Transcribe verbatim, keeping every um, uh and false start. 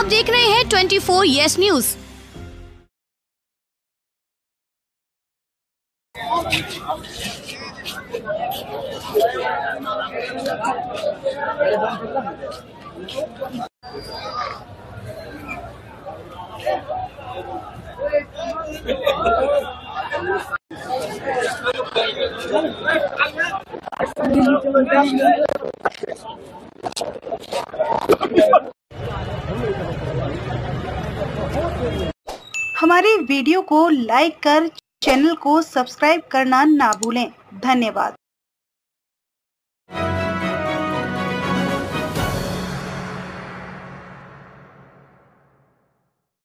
आप देख रहे हैं ट्वेंटी फोर यस न्यूज। हमारे वीडियो को लाइक कर चैनल को सब्सक्राइब करना ना भूलें। धन्यवाद।